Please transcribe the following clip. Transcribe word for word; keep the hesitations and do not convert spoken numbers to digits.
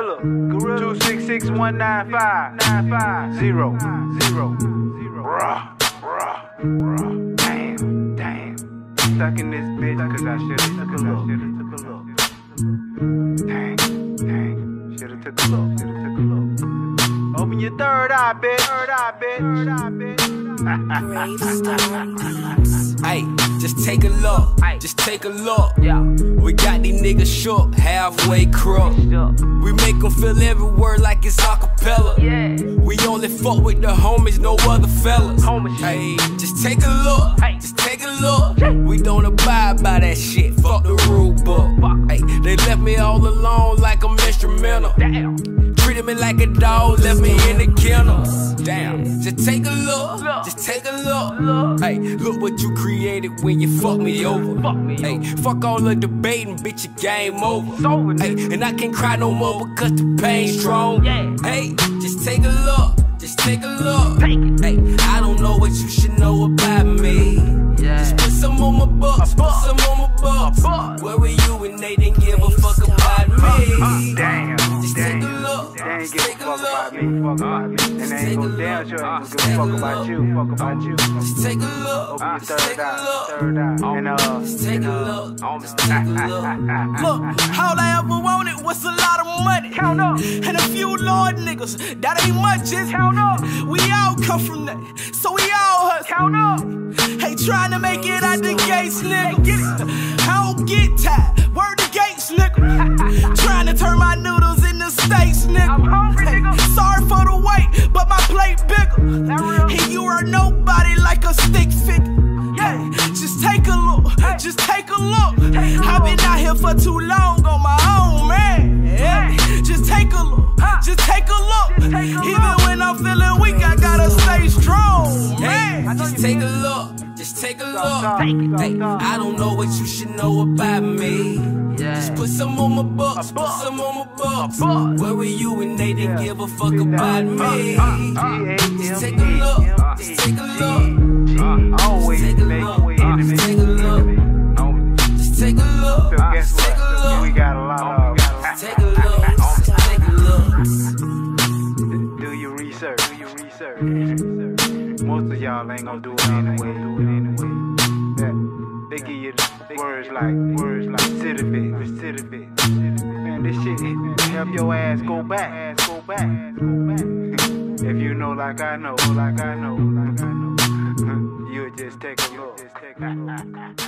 Gorilla. Gorilla. Two six six one nine five nine five zero zero zero. Bruh, bruh, bruh. Damn, damn. Stuck in this bitch cause I should've took a look. Should've took a look. Dang, dang. Should've took a look. Should've took a look. Open your third eye, bitch. Third eye, bitch. Third eye, bitch. Hey, just take a look, just take a look. Yeah. We got these niggas shook, halfway crook. We make them feel every word like it's acapella. Yeah. We only fuck with the homies, no other fellas. Homies. Hey, just take a look, Hey. just take a look. We don't abide by that shit, fuck the rule book. Hey, they left me all alone like I'm instrumental. Damn. Treated me like a dog, left me in the kennel. Damn, just take a look, just take a look. Hey, look what you created when you fucked me over. Fuck me Hey, fuck all the debating, bitch, your game over. It's over, Hey, nigga. and I can't cry no more because the pain's strong. Yeah. Hey, just take a look, just take a look. Take it. Hey, I don't know what you should know about me. Yeah. Just put some on my books, A put buck. some on my books. A buck. Where were you when they didn't give a fuck about me? Damn. Just take a Damn. look, They ain't just give a take a fuck about look. me, fuck about me. And they ain't gon' damn sure ain't gonna give a fuck about you, fuck about you. Just take a look, Open your just third take a eye, look. third eye. And uh, Just take a look, just take a look. Look, all I ever wanted was a lot of money. count up, And a few Lord niggas, that ain't much, just count up, we all come from that, so we all hustle. count up. Hey, trying to make it out the gates, nigga. I don't get tired, word the gates, nigga. Trying to turn my noodles into steaks, nigga. I'm hungry, Hey, nigga. sorry for the wait, but my plate bigger. That real? And you are nobody like a stick figure. Yeah. Hey, just take a look, Hey. just take a look. Take a I've been look. out here for too long on my own, man. Yeah. Just take a look, Huh. just take a look. Just take a Even look. when I'm feeling weak, I gotta stay strong, man. Hey, just take a look, just take a look. Take it. Hey, I don't know what you should know about me. Just put some on my books, A put buck. some on my books. A buck. Where were you when they didn't Yeah. give a fuck about me? Uh, Just take a look, just take a look. Uh, always Just take a make look, way enemy. just take a look. Just take a look, So guess just take a what? We look. got a lot of. Just take a look, just take a look. Do your research. Do your research. Most of y'all ain't gonna do it anyway. Do it anyway. Yeah. They give you words like words like recidivist, recidivist. Man, this shit it help your ass go back, go back, go back. If you know like I know, like I know, like I know, you'll just take a look. Just take a look.